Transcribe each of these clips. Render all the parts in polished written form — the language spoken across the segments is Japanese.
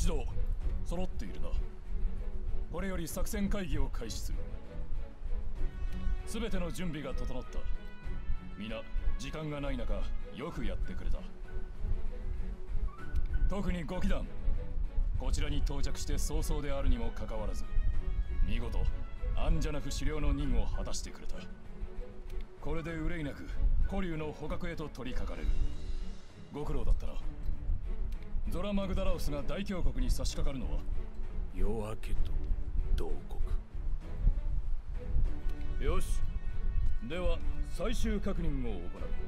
同揃っているな。これより作戦会議を開始する。すべての準備が整った。皆時間がない中よくやってくれた。特に5機団、こちらに到着して早々であるにもかかわらず、見事アンジャナフ狩猟の任を果たしてくれた。これで憂いなく古竜の捕獲へと取り掛かれる。ご苦労だったな。ゾラ・マグダラウスが大峡谷に差し掛かるのは夜明けと同国。 よし、では最終確認を行う。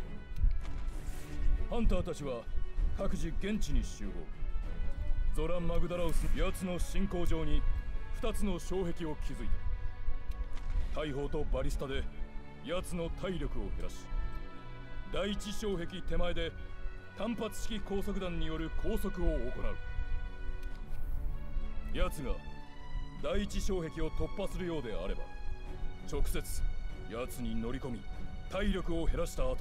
ハンターたちは各自現地に集合。ゾラ・マグダラウス奴の進行上に2つの障壁を築いた。大砲とバリスタで奴の体力を減らし、第一障壁手前で単発式高速弾による拘束を行う。奴が第一障壁を突破するようであれば、直接奴に乗り込み体力を減らした後、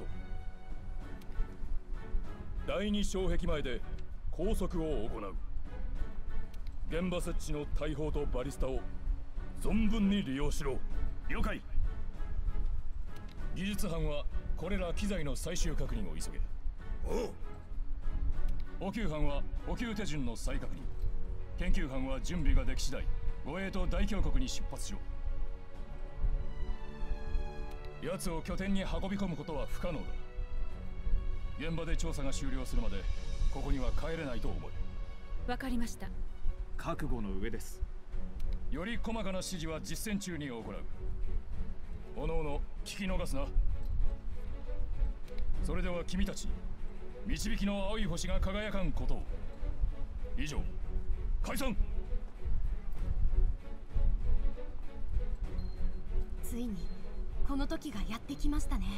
第二障壁前で拘束を行う。現場設置の大砲とバリスタを存分に利用しろ。了解。技術班はこれら機材の最終確認を急げ。 おう。 補給班は補給手順の再確認。研究班は準備ができ次第護衛と大峡谷に出発しろ。奴を拠点に運び込むことは不可能だ。現場で調査が終了するまでここには帰れないと思え。 わかりました。 覚悟の上です。 より細かな指示は実践中に行う。おのおの聞き逃すな。それでは君たち、導きの青い星が輝かんことを。以上、解散。 ついにこの時がやってきましたね。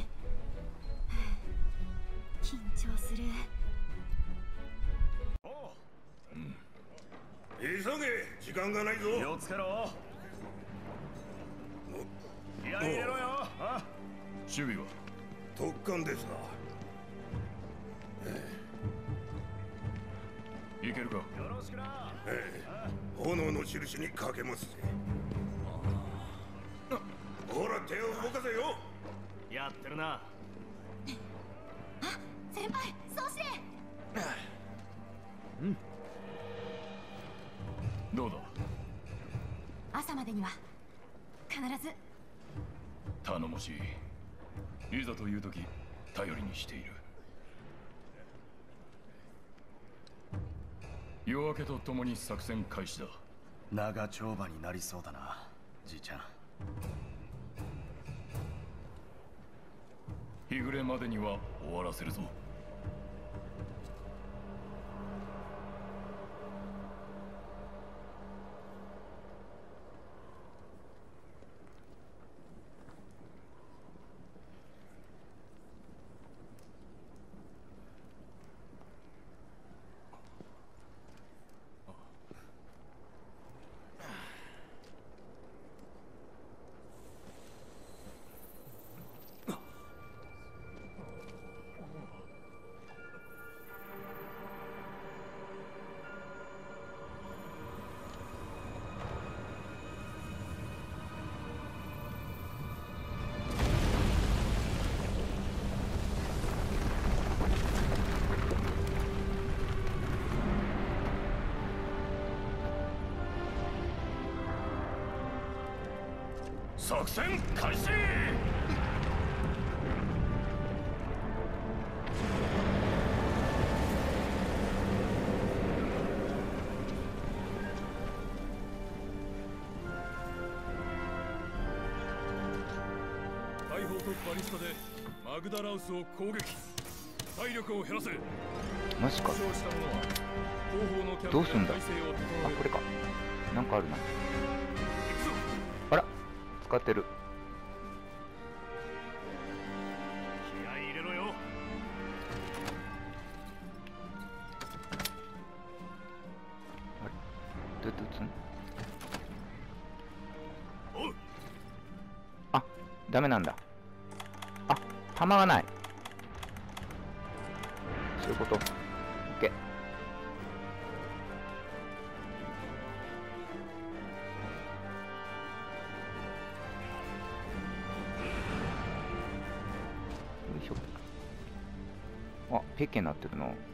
緊張する。 急げ、時間がないぞ。 気をつけろ。気合い入れろよ。 守備は特艦ですが。 いけるか。 よろしくな。 炎の印にかけますぜ。ほら手を動かせよ。 やってるな。 先輩、そうして。 どうだ。 朝までには必ず。 頼もしい。いざという時頼りにしている。夜明けとともに作戦開始だ。 長丁場になりそうだな、じいちゃん。 日暮れまでには終わらせるぞ。作戦開始。大砲とバリスタでマグダラウスを攻撃。体力を減らせ。 マジか。 負傷した者は後方のキャンプどうすんだ。 体制を整えあ、 る。 これか。なんかあるな。 行くぞ。 あら、使ってる。 気合い入れろよ。 あれ、どうやって撃つん？ おう。 あ、ダメなんだ。あ、弾がない。そういうこと。オッケー。 ペケになってるの。ど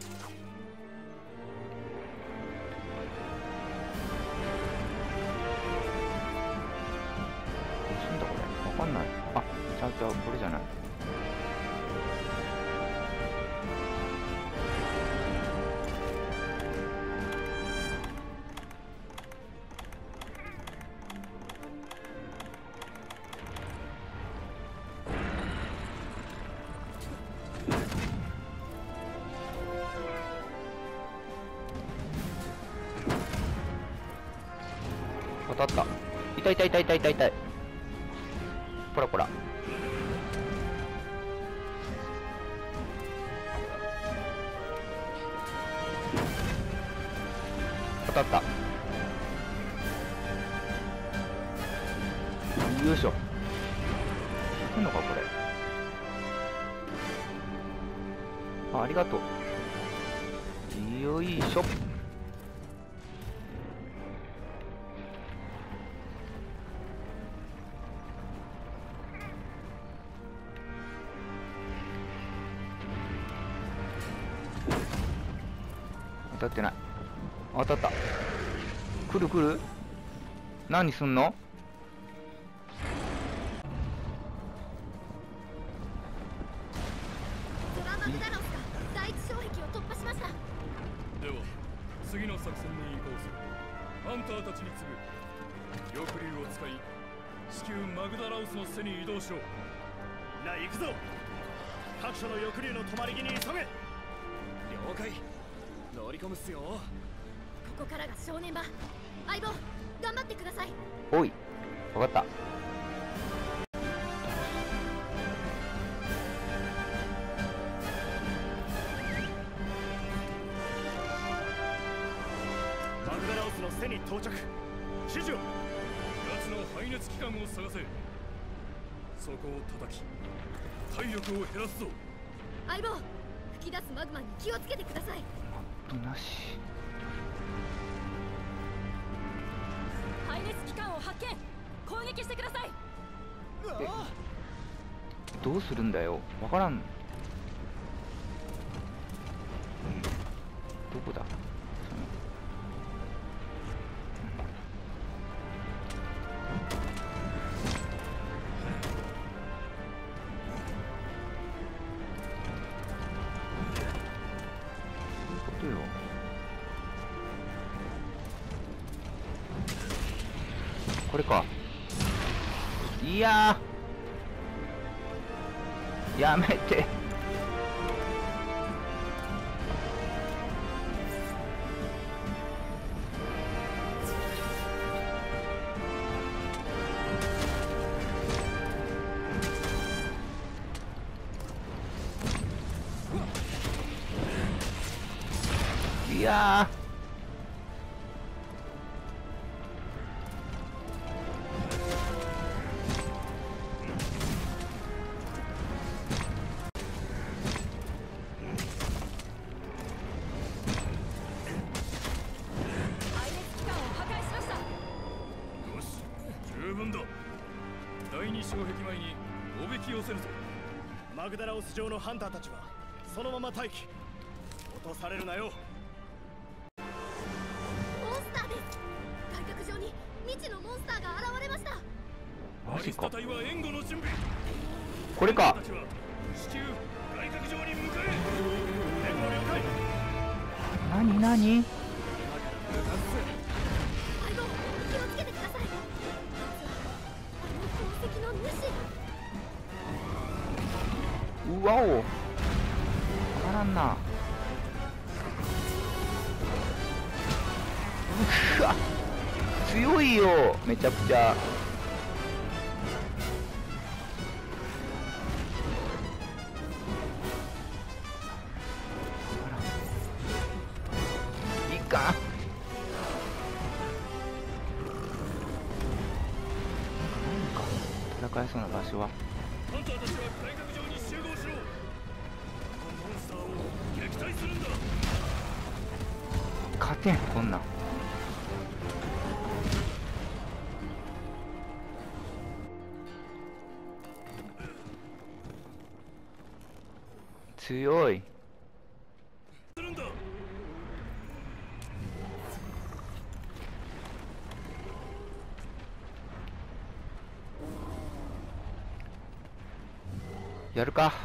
うすんだこれ、わかんない。あ、ちゃうちゃう、これじゃない。当たった。痛い痛い痛い痛い痛い痛い。こらこら。当たった。よいしょ。いいのかこれ。あ、ありがとう。よいしょ。当たってない。当たった。来る来る。何すんの。 ドラマグダロスが第一障壁を突破しました。 では次の作戦に移行する。ハンターたちに次ぐ翼竜を使い至急マグダラウスの背に移動しろ。 みんな行くぞ。各所の翼竜の止まり木に急げ。了解。乗り込むっすよ。 ここからが正念場。相棒、頑張ってください。 おい、わかった。 マグダラオスの背に到着。指示を。 奴の排熱機関を探せ。そこを叩き体力を減らすぞ。 相棒、吹き出すマグマに気をつけてください。 なし。 排熱機関を発見。攻撃してください。 どうするんだよ、わからん。どこだ。どういうことよ。これか。いやー、やめて。いやー、 第二障壁前におびき寄せるぞ。 マグダラオス上のハンターたちはそのまま待機。落とされるなよ。 モンスターです。外角上に未知のモンスターが現れました。 バリスタ隊は援護の準備。 これか。 たちは至急外角上に向かえ。 援護了解。 なになに。 相棒、気をつけてください。あの宝石の主。 うわお、わからんな。うわ、強いよ、めちゃくちゃ。いかん。戦えそうな場所は。 ハンターたちは外角上に集合しろ。このモンスターを撃退するんだ。 勝てん、こんなん。強い。 やるか。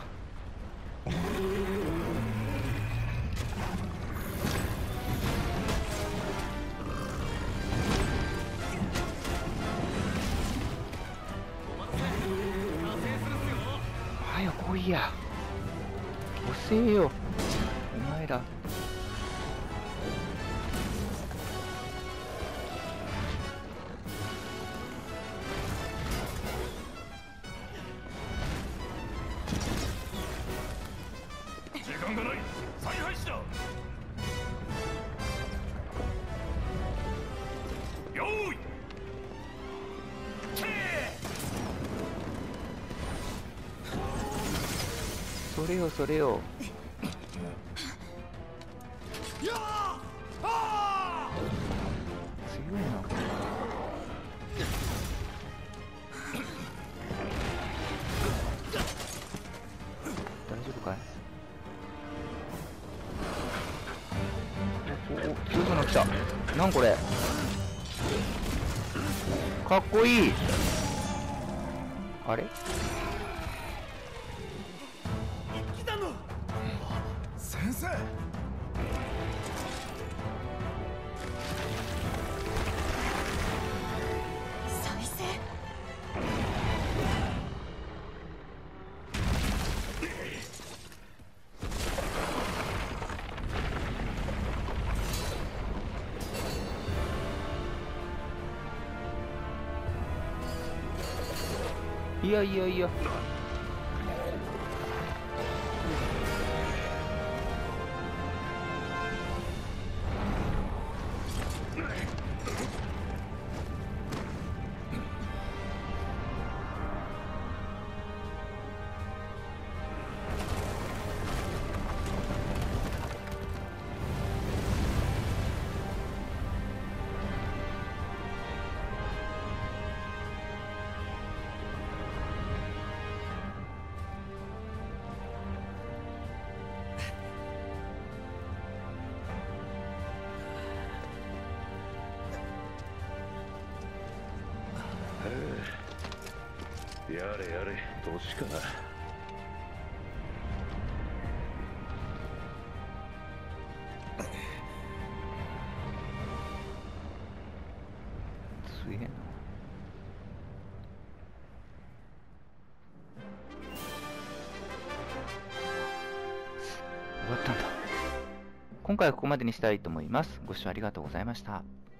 早く来いや。遅えよお前ら。 時間がない。再配置だ。よーいけそれよそれよ。強いな。大丈夫かい。お強そうなの来た。なんこれかっこいい。あれ先生。 再生。 いやいやいや。 やれやれ、年かな。 すげえな。終わったんだ。今回はここまでにしたいと思います。ご視聴ありがとうございました。